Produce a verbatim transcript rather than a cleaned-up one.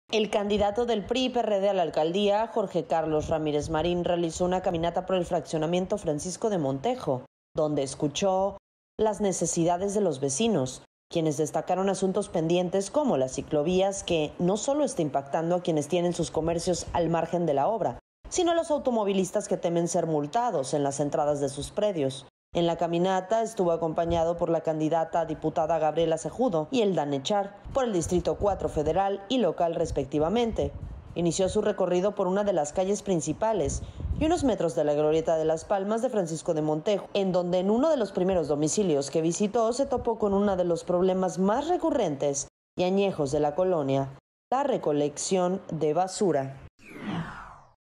El candidato del P R I P R D a la alcaldía, Jorge Carlos Ramírez Marín, realizó una caminata por el fraccionamiento Francisco de Montejo, donde escuchó las necesidades de los vecinos, quienes destacaron asuntos pendientes como las ciclovías, que no solo está impactando a quienes tienen sus comercios al margen de la obra, sino a los automovilistas que temen ser multados en las entradas de sus predios. En la caminata estuvo acompañado por la candidata a diputada Gabriela Cejudo y el Danechar por el Distrito cuatro federal y local respectivamente. Inició su recorrido por una de las calles principales y unos metros de la glorieta de Las Palmas de Francisco de Montejo, en donde en uno de los primeros domicilios que visitó se topó con uno de los problemas más recurrentes y añejos de la colonia, la recolección de basura.